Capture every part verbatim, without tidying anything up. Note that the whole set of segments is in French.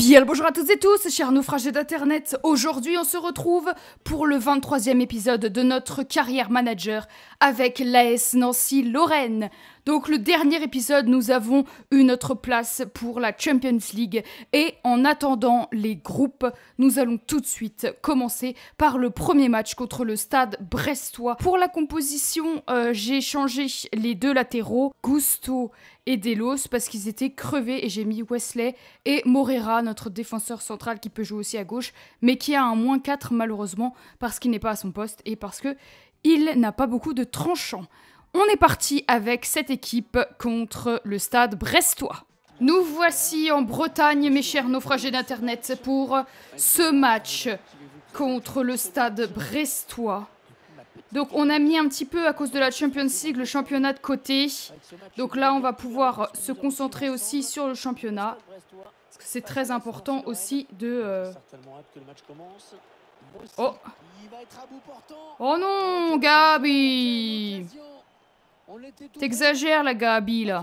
Bien le bonjour à toutes et tous, chers naufragés d'internet. Aujourd'hui on se retrouve pour le vingt-troisième épisode de notre carrière manager avec l'A S Nancy Lorraine. Donc le dernier épisode, nous avons eu notre place pour la Champions League. Et en attendant les groupes, nous allons tout de suite commencer par le premier match contre le Stade Brestois. Pour la composition, euh, j'ai changé les deux latéraux, Gusto et Delos, parce qu'ils étaient crevés, et j'ai mis Wesley et Morera, notre défenseur central qui peut jouer aussi à gauche, mais qui a un moins quatre malheureusement, parce qu'il n'est pas à son poste et parce que il n'a pas beaucoup de tranchants. On est parti avec cette équipe contre le Stade Brestois. Nous voici en Bretagne, mes chers naufragés d'internet, pour ce match contre le Stade Brestois. Donc on a mis un petit peu, à cause de la Champions League, le championnat de côté. Donc là, on va pouvoir se concentrer aussi sur le championnat. Parce que c'est très important aussi de... Euh... Oh. Oh non, Gabi. T'exagères, la Gabi, là.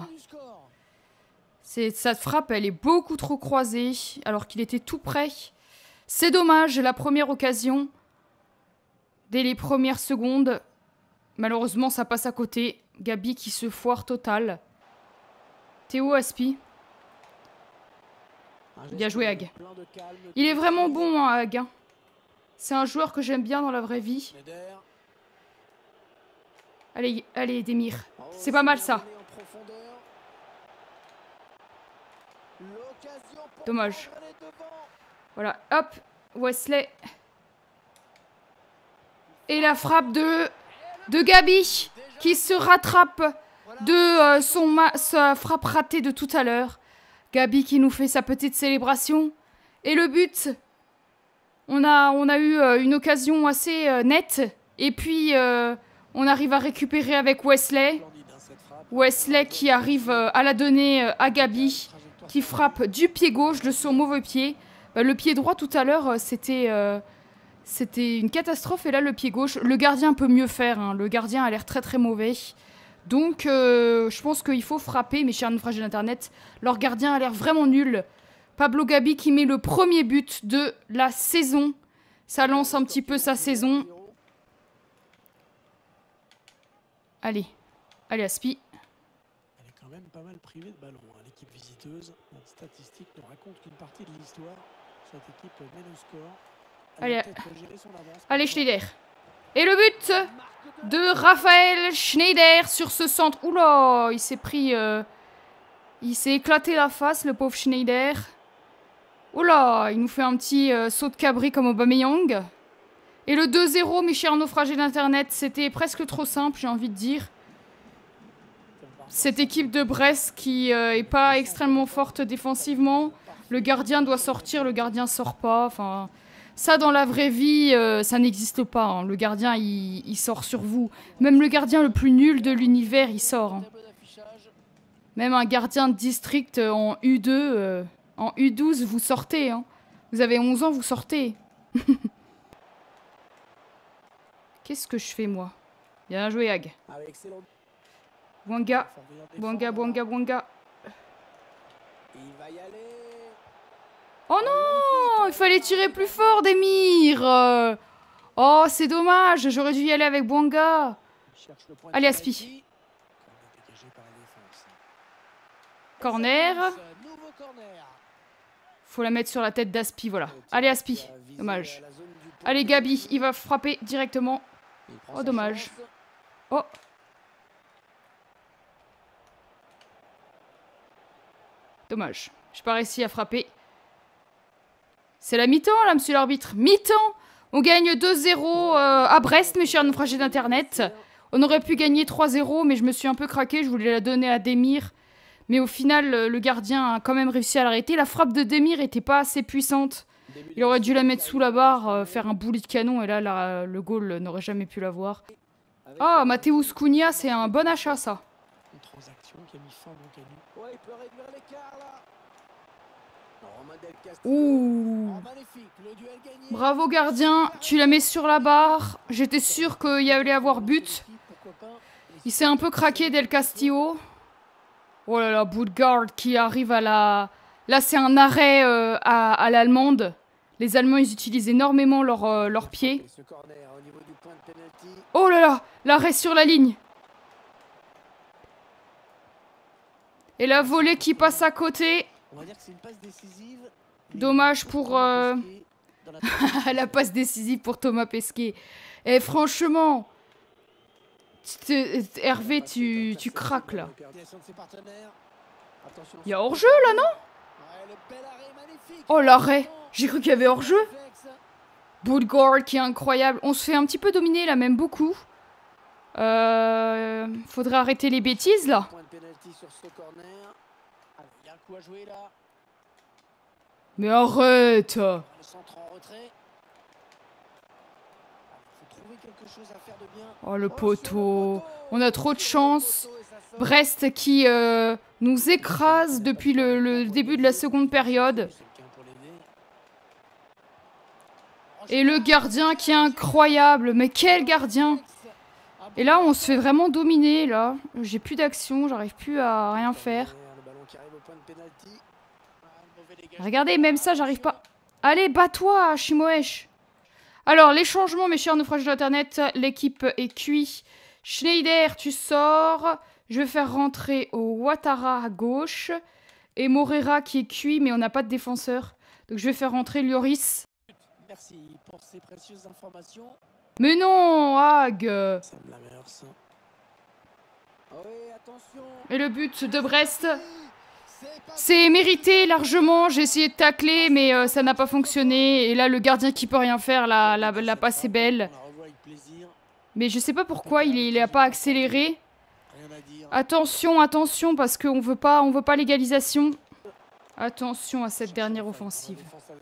Cette frappe, elle est beaucoup trop croisée, alors qu'il était tout près. C'est dommage, la première occasion... Dès les premières secondes, malheureusement, ça passe à côté. Gabi qui se foire total. Théo Aspi. Bien joué, Hag. Il est vraiment bon, hein, Hag. C'est un joueur que j'aime bien dans la vraie vie. Allez, allez, Demir. C'est pas mal, ça. Dommage. Voilà, hop. Wesley... Et la frappe de, de Gabi, qui se rattrape de euh, son ma sa frappe ratée de tout à l'heure. Gabi qui nous fait sa petite célébration. Et le but, on a, on a eu euh, une occasion assez euh, nette. Et puis, euh, on arrive à récupérer avec Wesley. Wesley qui arrive euh, à la donner euh, à Gabi, qui frappe du pied gauche de son mauvais pied. Bah, le pied droit tout à l'heure, euh, c'était... Euh, C'était une catastrophe, et là, le pied gauche, le gardien peut mieux faire, hein. Le gardien a l'air très très mauvais. Donc, euh, je pense qu'il faut frapper, mes chers naufragés d'internet. Leur gardien a l'air vraiment nul. Pablo Gabi qui met le premier but de la saison. Ça lance un petit peu sa saison. Allez, allez Aspi. Elle est quand même pas mal privée de ballon, hein. L'équipe visiteuse, notre statistique nous raconte qu'une partie de l'histoire, cette équipe mène au score. Allez, allez Schneider. Et le but de Raphaël Schneider sur ce centre. Oula, il s'est pris... Euh, il s'est éclaté la face, le pauvre Schneider. Oula, il nous fait un petit euh, saut de cabri comme Aubameyang. Et le deux zéro, mes chers naufragés d'internet, c'était presque trop simple, j'ai envie de dire. Cette équipe de Brest qui euh, est pas extrêmement forte défensivement. Le gardien doit sortir, le gardien sort pas, enfin... Ça, dans la vraie vie, euh, ça n'existe pas, hein. Le gardien, il, il sort sur vous. Même le gardien le plus nul de l'univers, il sort, hein. Même un gardien de district en U deux, euh, en U douze, vous sortez, hein. Vous avez onze ans, vous sortez. Qu'est-ce que je fais, moi? Bien joué, Hag. Bouanga. Bouanga, Bouanga, Bouanga. Oh non, il fallait tirer plus fort, Demir. Oh, c'est dommage, j'aurais dû y aller avec Bouanga. Allez, Aspi. Corner. Faut la mettre sur la tête d'Aspi, voilà. Allez, Aspi. Dommage. Allez, Gabi, il va frapper directement. Oh, dommage. Oh. Dommage. J'ai pas réussi à frapper. C'est la mi-temps, là, monsieur l'arbitre. Mi-temps. On gagne deux zéro euh, à Brest, mes chers naufragés d'internet. On aurait pu gagner trois zéro, mais je me suis un peu craqué. Je voulais la donner à Demir. Mais au final, le gardien a quand même réussi à l'arrêter. La frappe de Demir était pas assez puissante. Il aurait dû la mettre sous la barre, euh, faire un boulet de canon. Et là, la, le goal n'aurait jamais pu l'avoir. Ah, Mateusz Cunha, c'est un bon achat, ça. Une transaction qui a mis fin donc à nous. Ouais, il peut réduire l'écart, là. Ouh. Bravo gardien, tu la mets sur la barre. J'étais sûr qu'il y allait avoir but. Il s'est un peu craqué Del Castillo. Oh là là, Boudgard qui arrive à la, Là, c'est un arrêt euh, à, à l'allemande. Les Allemands, ils utilisent énormément leurs euh, leurs pieds. Oh là là, l'arrêt sur la ligne. Et la volée qui passe à côté. Dommage pour... Euh... la passe décisive pour Thomas Pesquet. Et franchement... Hervé, tu, tu craques là. Il y a hors-jeu là, non? Oh l'arrêt. J'ai cru qu'il y avait hors-jeu. Boudgord qui est incroyable. On se fait un petit peu dominer là, même beaucoup. Euh... Faudrait arrêter les bêtises là. Mais arrête. Oh le poteau. On a trop de chance. Brest qui euh, nous écrase depuis le, le début de la seconde période. Et le gardien qui est incroyable. Mais quel gardien! Et là, on se fait vraiment dominer, là. J'ai plus d'action, j'arrive plus à rien faire. Regardez, même ça, j'arrive pas... Allez, bats-toi, Shimoesh. Alors, les changements, mes chers naufrages d'Internet. L'équipe est cuite. Schneider, tu sors. Je vais faire rentrer au Ouattara à gauche. Et Morera qui est cuit, mais on n'a pas de défenseur. Donc, je vais faire rentrer Lloris. Merci pour ces précieuses informations. Mais non, Hag. Et le but de Brest, c'est mérité largement. J'ai essayé de tacler, mais euh, ça n'a pas fonctionné. Et là, le gardien qui peut rien faire, la, la, la passe est belle. Mais je sais pas pourquoi il, est, il a pas accéléré. Attention, attention, parce qu'on veut pas, on veut pas l'égalisation. Attention à cette dernière offensive.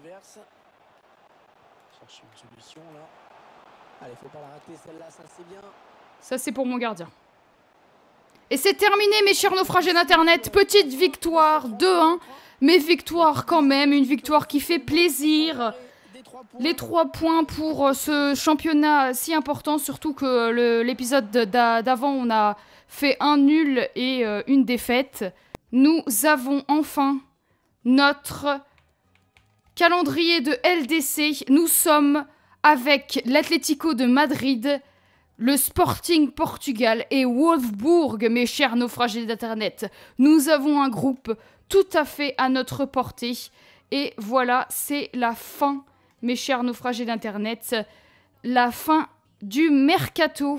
Ça, c'est pour mon gardien. Et c'est terminé, mes chers naufragés d'Internet. Petite victoire, deux un. Mais victoire quand même, une victoire qui fait plaisir. Les trois points pour ce championnat si important. Surtout que l'épisode d'avant, on a fait un nul et euh, une défaite. Nous avons enfin notre calendrier de L D C. Nous sommes avec l'Atlético de Madrid, le Sporting Portugal et Wolfsburg, mes chers naufragés d'Internet. Nous avons un groupe tout à fait à notre portée. Et voilà, c'est la fin, mes chers naufragés d'Internet. La fin du mercato.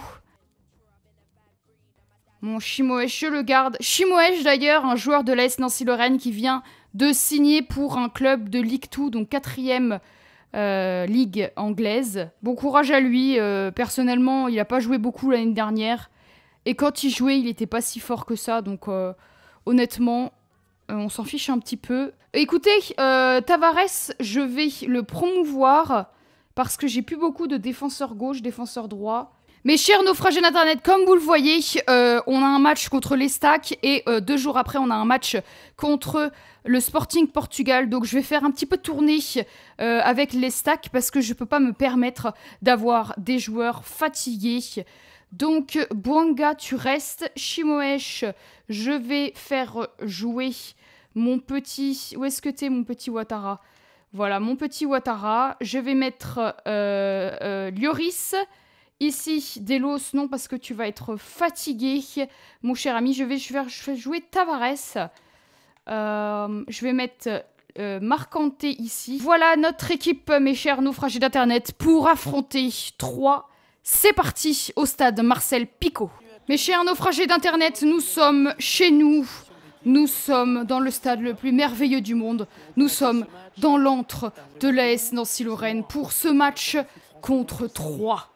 Mon Shimoesh, je le garde. Shimoesh, d'ailleurs, un joueur de l'A S Nancy-Lorraine qui vient de signer pour un club de Ligue deux, donc quatrième euh, ligue anglaise. Bon courage à lui. Euh, personnellement, il n'a pas joué beaucoup l'année dernière. Et quand il jouait, il n'était pas si fort que ça. Donc, euh, honnêtement, euh, on s'en fiche un petit peu. Écoutez, euh, Tavares, je vais le promouvoir parce que j'ai plus beaucoup de défenseurs gauche, défenseurs droit. Mes chers naufragés d'Internet, comme vous le voyez, euh, on a un match contre l'Estac et euh, deux jours après, on a un match contre le Sporting Portugal. Donc, je vais faire un petit peu tourner euh, avec l'Estac parce que je ne peux pas me permettre d'avoir des joueurs fatigués. Donc, Bouanga, tu restes. Shimoesh, je vais faire jouer mon petit... Où est-ce que t'es, mon petit Ouattara? Voilà, mon petit Ouattara. Je vais mettre euh, euh, Lloris. Ici, Delos, non, parce que tu vas être fatigué, mon cher ami. Je vais, je vais, je vais jouer Tavares. Euh, je vais mettre euh, Marcante ici. Voilà notre équipe, mes chers naufragés d'Internet, pour affronter trois. C'est parti au stade Marcel Picot. Mes chers naufragés d'Internet, nous sommes chez nous. Nous sommes dans le stade le plus merveilleux du monde. Nous sommes dans l'antre de l'A S Nancy-Lorraine pour ce match contre Troyes.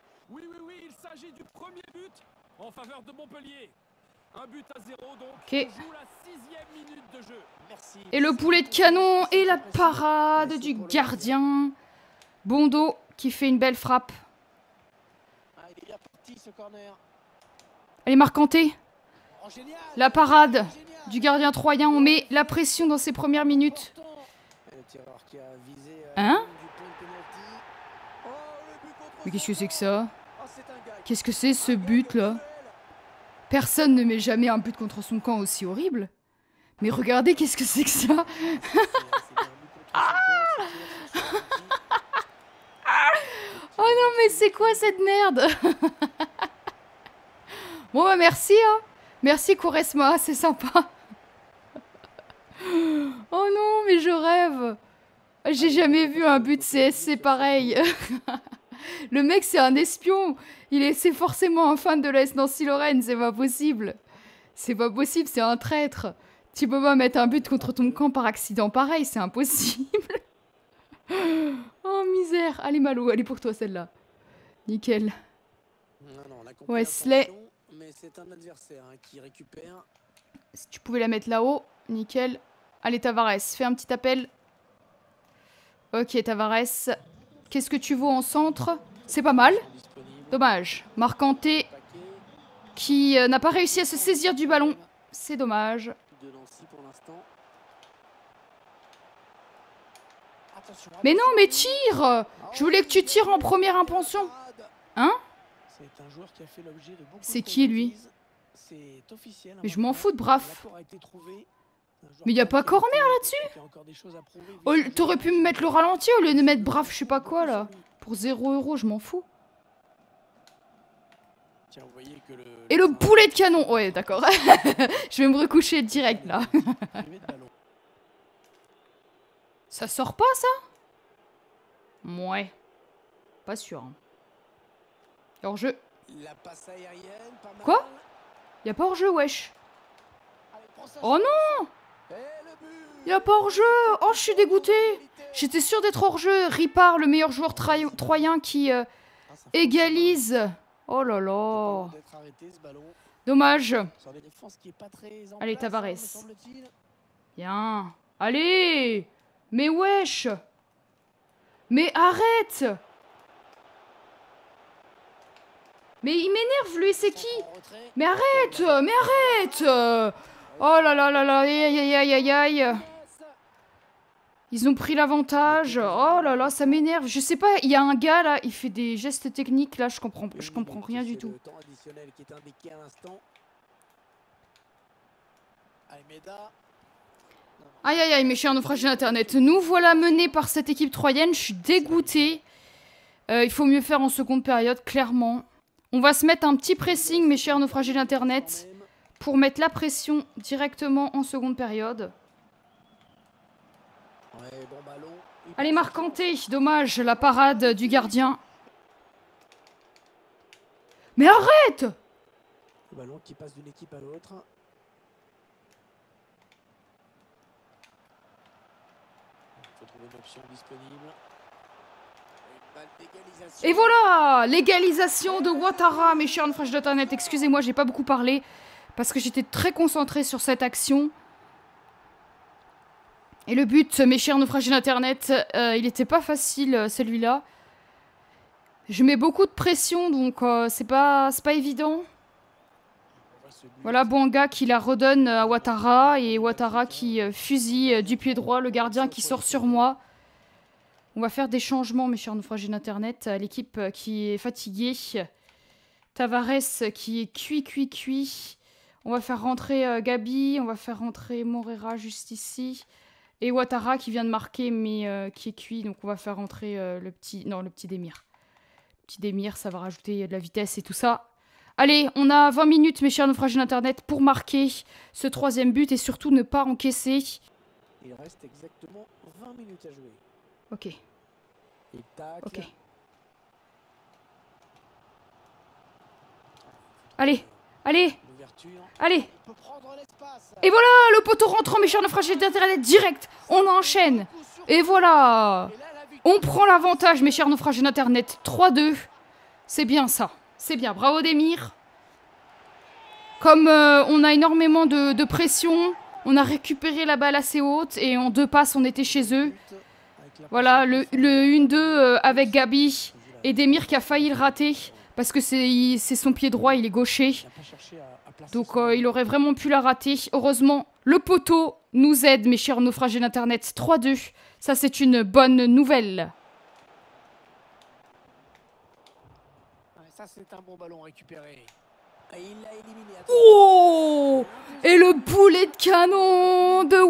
En faveur de Montpellier. Un but à zéro donc. Okay. On joue la sixième minute de jeu. Merci. Et le boulet de canon et la parade du gardien. Bondo qui fait une belle frappe. Allez, Marcanté. La parade du gardien troyen. On met la pression dans ces premières minutes. Hein? Mais qu'est-ce que c'est que ça? Qu'est-ce que c'est ce but là? Personne ne met jamais un but contre son camp aussi horrible. Mais regardez, qu'est-ce que c'est que ça? Oh non, mais c'est quoi cette merde? Bon bah merci, hein. Merci Quaresma, c'est sympa. Oh non, mais je rêve. J'ai jamais vu un but C S C pareil. Le mec, c'est un espion. Il est, c'est forcément un fan de l'A S Nancy-Lorraine, c'est pas possible. C'est pas possible, c'est un traître. Tu peux pas mettre un but contre ton camp par accident pareil, c'est impossible. Oh misère. Allez Malo, allez pour toi celle-là. Nickel. Non, non, la Wesley. Mais c'est un adversaire hein, qui récupère. Si tu pouvais la mettre là-haut, nickel. Allez Tavares, fais un petit appel. Ok Tavares. Qu'est-ce que tu vaux en centre? C'est pas mal. Dommage. Marcanté qui euh, n'a pas réussi à se saisir du ballon. C'est dommage. Mais non, mais tire! Je voulais que tu tires en première intention. Hein? C'est qui lui? Mais je m'en fous de Braf. Mais y a pas corner là-dessus? Oh, t'aurais pu me mettre le ralenti au lieu de mettre Braf je sais pas quoi là. Pour zéro euro, je m'en fous. Et le boulet de canon! Ouais, d'accord. Je vais me recoucher direct là. Ça sort pas ça? Ouais. Pas sûr. Hein. Hors-jeu. Quoi? Y'a pas hors-jeu, wesh. Oh non! Y'a pas hors-jeu! Oh, je suis dégoûté! J'étais sûr d'être hors-jeu. Ripard, le meilleur joueur troyen qui euh, égalise. Oh là là. Dommage. Allez, Tavares. Bien. Allez! Mais wesh! Mais arrête! Mais il m'énerve lui, c'est qui? Mais arrête! Mais arrête! Oh là là là là, aïe aïe aïe aïe aïe. Ils ont pris l'avantage. Oh là là, ça m'énerve. Je sais pas, il y a un gars là, il fait des gestes techniques là, je comprends, je comprends rien du tout. Aïe aïe aïe, mes chers naufragés d'internet. Nous voilà menés par cette équipe troyenne. Je suis dégoûtée. Euh, il faut mieux faire en seconde période, clairement. On va se mettre un petit pressing, mes chers naufragés d'internet, pour mettre la pression directement en seconde période. Allez, Marcanté. Dommage, la parade du gardien. Mais arrête! Le ballon qui passe d'une équipe à l'autre. Et voilà! L'égalisation de Ouattara, mes chers naufragés d'internet. Excusez-moi, j'ai pas beaucoup parlé parce que j'étais très concentrée sur cette action. Et le but, mes chers naufragés d'internet, euh, il était pas facile celui-là. Je mets beaucoup de pression, donc euh, c'est pas, c'est pas évident. Voilà Bouanga qui la redonne à Ouattara et Ouattara qui euh, fusille euh, du pied droit le gardien qui sort sur moi. On va faire des changements, mes chers naufragés d'internet. L'équipe euh, qui est fatiguée. Tavares qui est cuit, cuit, cuit. On va faire rentrer euh, Gabi. On va faire rentrer Morera juste ici. Et Ouattara qui vient de marquer mais euh, qui est cuit. Donc on va faire rentrer euh, le petit... Non, le petit Demir. Le petit Demir, ça va rajouter de la vitesse et tout ça. Allez, on a vingt minutes, mes chers naufragés d'internet, pour marquer ce troisième but et surtout ne pas encaisser. Il reste exactement vingt minutes à jouer. Ok. Ok. Allez, allez, allez. Et voilà, le poteau rentrant, mes chers naufragés d'internet, direct. On enchaîne. Et voilà. On prend l'avantage, mes chers naufragés d'internet. trois deux. C'est bien ça. C'est bien. Bravo Demir. Comme euh, on a énormément de, de pression, on a récupéré la balle assez haute et en deux passes, on était chez eux. Voilà, le, le un deux euh, avec Gabi et Demir qui a failli le rater parce que c'est son pied droit, il est gaucher. Donc euh, il aurait vraiment pu la rater. Heureusement, le poteau nous aide, mes chers naufragés d'internet. trois deux, ça c'est une bonne nouvelle. Ça c'est un bon ballon récupéré. Oh! Et le boulet de canon de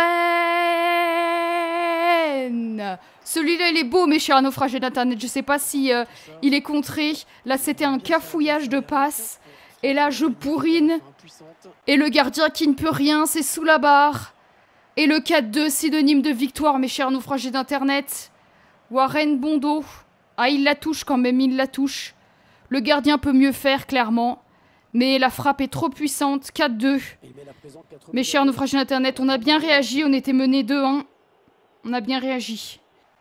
Warren! Celui-là, il est beau, mes chers naufragés d'internet. Je sais pas si euh, il est contré. Là, c'était un cafouillage de passe. Et là, je bourrine. Et le gardien qui ne peut rien, c'est sous la barre. Et le quatre deux, synonyme de victoire, mes chers naufragés d'internet. Warren Bondo. Ah, il la touche quand même, il la touche. Le gardien peut mieux faire, clairement. Mais la frappe est trop puissante. quatre deux. Mes chers naufragés d'internet, on a bien réagi. On était menés deux un. On a bien réagi.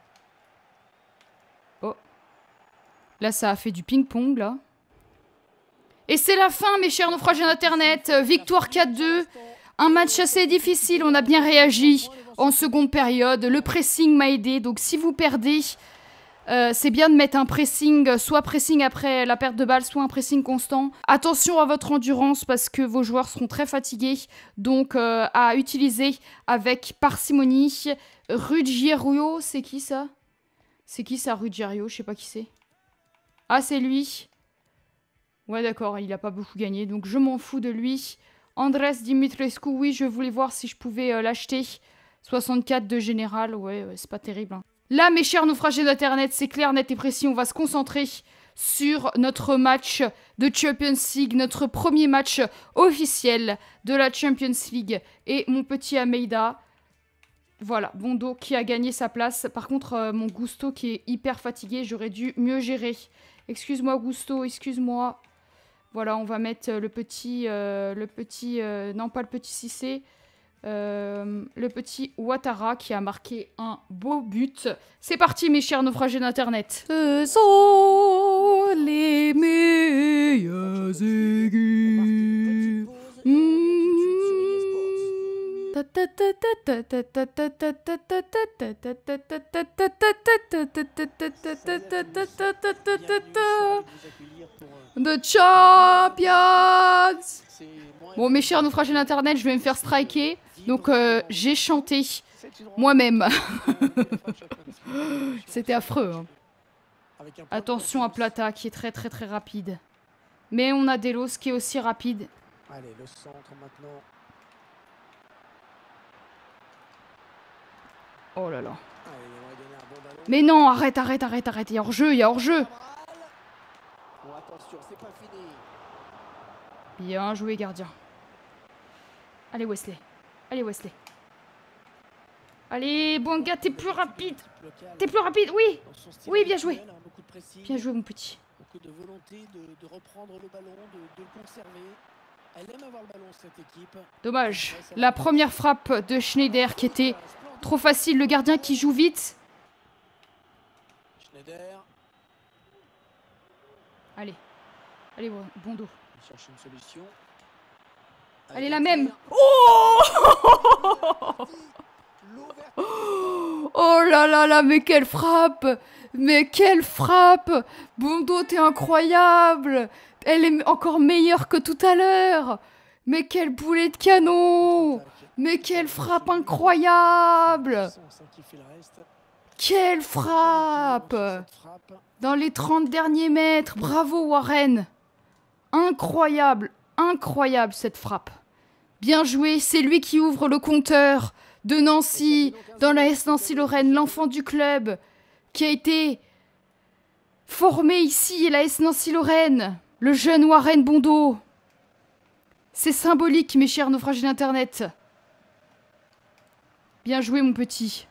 Oh. Là, ça a fait du ping-pong, là. Et c'est la fin, mes chers naufragés d'internet. Victoire quatre deux. Un match assez difficile. On a bien réagi en seconde période. Le pressing m'a aidé. Donc, si vous perdez... Euh, c'est bien de mettre un pressing, soit pressing après la perte de balle, soit un pressing constant. Attention à votre endurance parce que vos joueurs seront très fatigués. Donc euh, à utiliser avec parcimonie. Ruggiero, c'est qui ça? C'est qui ça, Ruggiero? Je sais pas qui c'est. Ah, c'est lui. Ouais, d'accord, il a pas beaucoup gagné, donc je m'en fous de lui. Andrés Dimitrescu, oui, je voulais voir si je pouvais euh, l'acheter. soixante-quatre de général, ouais, ouais c'est pas terrible, hein. Là, mes chers naufragés d'internet, c'est clair, net et précis, on va se concentrer sur notre match de Champions League, notre premier match officiel de la Champions League. Et mon petit Almeida, voilà, Bondo qui a gagné sa place. Par contre, euh, mon Gusto qui est hyper fatigué, j'aurais dû mieux gérer. Excuse-moi Gusto, excuse-moi. Voilà, on va mettre le petit, euh, le petit, euh, non pas le petit Cissé. Euh, le petit Ouattara qui a marqué un beau but. C'est parti, mes chers naufragés d'internet. Ce sont les meilleurs aigus. The Champions. Bon, mes chers naufragés d'internet, je vais me faire striker. Donc, euh, j'ai chanté moi-même. C'était affreux. Hein. Attention à Plata, qui est très très très rapide. Mais on a Delos qui est aussi rapide. Allez, le centre maintenant. Oh là là. Mais non, arrête, arrête, arrête, arrête. Il y a hors-jeu, il y a hors-jeu. Bien joué, gardien. Allez, Wesley. Allez, Wesley. Allez, Bouanga, t'es plus rapide. T'es plus rapide, oui. Oui, bien joué. Bien joué, mon petit. Beaucoup de volonté de, de reprendre le ballon, de, de le conserver. Elle aime avoir le ballon, cette équipe. Dommage. La première frappe de Schneider qui était trop facile. Le gardien qui joue vite. Schneider. Allez. Allez, Bondo. Il cherche une solution. Allez, la même. Oh Oh là là là, mais quelle frappe! Mais quelle frappe! Bondo, t'es incroyable! Elle est encore meilleure que tout à l'heure! Mais quel boulet de canon! Mais quelle frappe incroyable! Quelle frappe! Dans les trente derniers mètres! Bravo, Warren! Incroyable! Incroyable, cette frappe! Bien joué, c'est lui qui ouvre le compteur de Nancy, dans la S Nancy-Lorraine, l'enfant du club, qui a été formé ici à la S Nancy-Lorraine, le jeune Warren Bondo. C'est symbolique, mes chers naufragés d'internet. Bien joué, mon petit.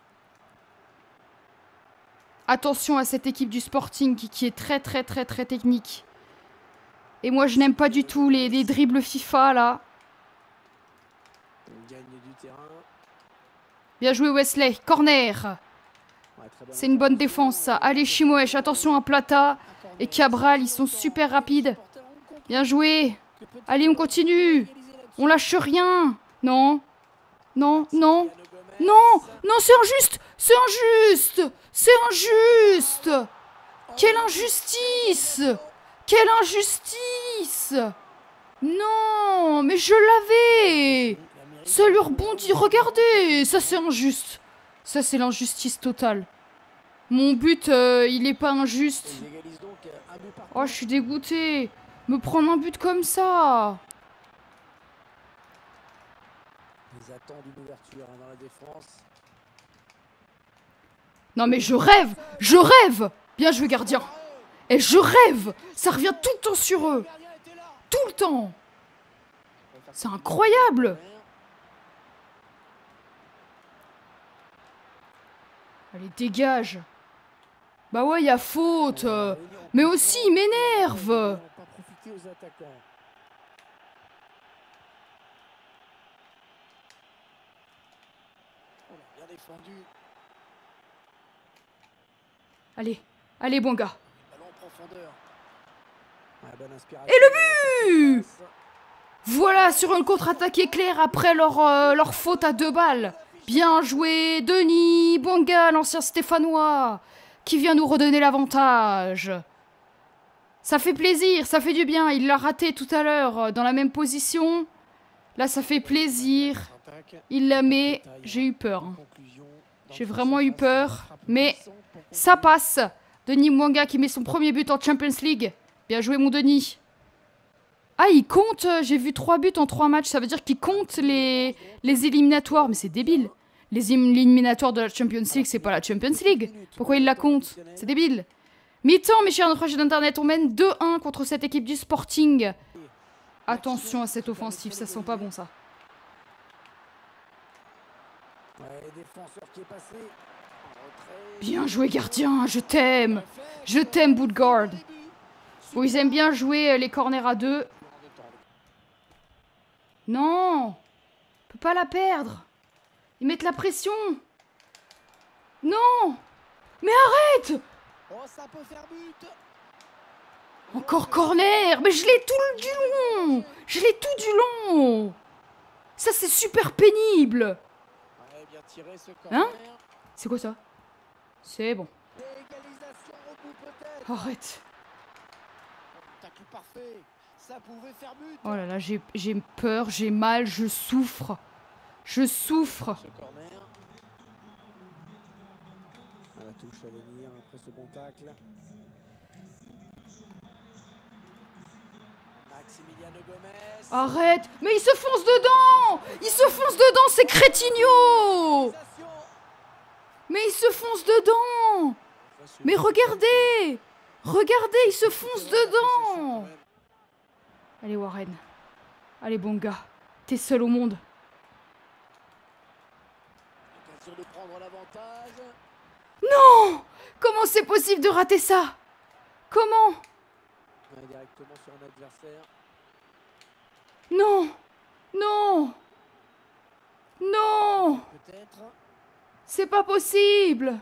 Attention à cette équipe du Sporting qui, qui est très très très très technique. Et moi, je n'aime pas du tout les, les dribbles FIFA, là. Bien joué, Wesley. Corner. C'est une bonne défense, ça. Allez, Chimoèche, attention à Plata et Cabral, ils sont super rapides. Bien joué. Allez, on continue. On lâche rien. Non. Non, non. Non, non, c'est injuste. C'est injuste. C'est injuste. Quelle injustice. Quelle injustice. Non, mais je l'avais. Ça lui rebondit, regardez, ça c'est injuste. Ça c'est l'injustice totale. Mon but, euh, il est pas injuste. Oh, je suis dégoûtée. Me prendre un but comme ça. Ils attendent une ouverture hein, dans la défense. Non mais je rêve. Je rêve. Bien joué gardien. Et je rêve. Ça revient tout le temps sur eux. Tout le temps. C'est incroyable. Allez, dégage. Bah ouais, il y a faute. Mais aussi, il m'énerve. Allez, allez, bon gars. Et le but! Voilà, sur une contre-attaque éclair après leur, euh, leur faute à deux balles. Bien joué, Denis Bouanga, l'ancien Stéphanois, qui vient nous redonner l'avantage. Ça fait plaisir, ça fait du bien. Il l'a raté tout à l'heure dans la même position. Là, ça fait plaisir. Il la met. J'ai eu peur. Hein. J'ai vraiment eu peur. Mais ça passe. Denis Bouanga qui met son premier but en Champions League. Bien joué, mon Denis. Ah, il compte. J'ai vu trois buts en trois matchs. Ça veut dire qu'il compte les, les éliminatoires. Mais c'est débile. Les éliminatoires de la Champions League, c'est pas la Champions League. Pourquoi il la compte? C'est débile. Mi-temps, mes chers naufragés d'internet, on mène deux un contre cette équipe du Sporting. Attention à cette offensive, ça sent pas bon ça. Bien joué gardien, je t'aime. Je t'aime Boudgard. Bon, ils aiment bien jouer les corners à deux. Non, on peut pas la perdre. Ils mettent la pression. Non. Mais arrête. Encore corner. Mais je l'ai tout du long. Je l'ai tout du long. Ça, c'est super pénible. Hein? C'est quoi ça? C'est bon. Arrête. Oh là là, j'ai peur, j'ai mal, je souffre. Je souffre. Arrête. Mais il se fonce dedans. Il se fonce dedans, c'est Crétinho. Mais il se fonce dedans. Mais regardez. Regardez, il se fonce dedans. Allez Warren. Allez bon gars. T'es seul au monde. Non. Comment c'est possible de rater ça? Comment? Non. Non. Non. C'est pas possible.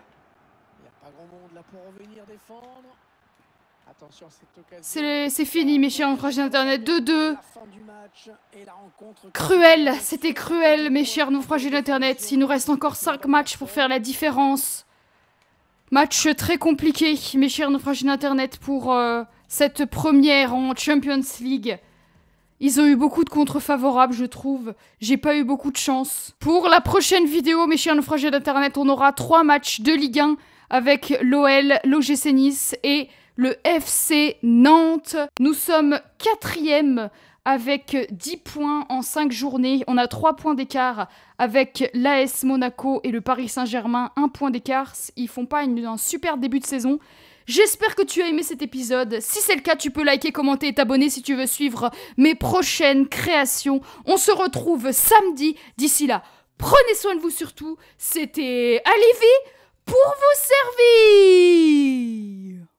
C'est fini mes chers naufragés d'internet. deux deux. Cruel. C'était cruel mes chers naufragés d'internet. Il nous reste encore cinq matchs pour faire la différence. Match très compliqué mes chers naufragés d'internet pour euh, cette première en Champions League. Ils ont eu beaucoup de contre favorables, je trouve. J'ai pas eu beaucoup de chance. Pour la prochaine vidéo, mes chers naufragés d'internet, on aura trois matchs de Ligue un avec l'O L, l'O G C Nice et le F C Nantes. Nous sommes quatrième avec dix points en cinq journées. On a trois points d'écart avec l'A S Monaco et le Paris Saint-Germain. un point d'écart. Ils font pas une, un super début de saison. J'espère que tu as aimé cet épisode. Si c'est le cas, tu peux liker, commenter et t'abonner si tu veux suivre mes prochaines créations. On se retrouve samedi. D'ici là, prenez soin de vous surtout. C'était Alivi pour vous servir.